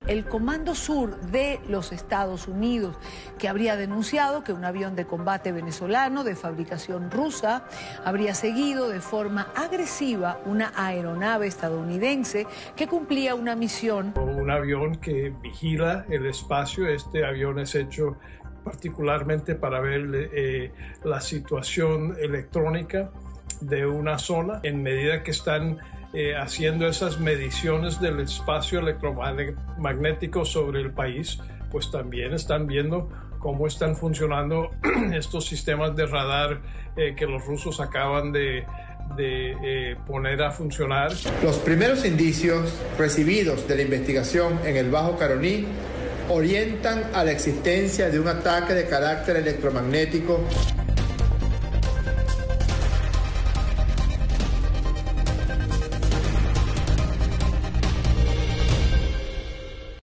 el Comando Sur de los Estados Unidos, que habría denunciado que un avión de combate venezolano de fabricación rusa habría seguido de forma agresiva una aeronave estadounidense que cumplía una misión. Un avión que vigila el espacio. Este avión es hecho particularmente para ver la situación electrónica de una zona. En medida que están haciendo esas mediciones del espacio electromagnético sobre el país, pues también están viendo cómo están funcionando estos sistemas de radar que los rusos acaban de poner a funcionar. Los primeros indicios recibidos de la investigación en el Bajo Caroní orientan a la existencia de un ataque de carácter electromagnético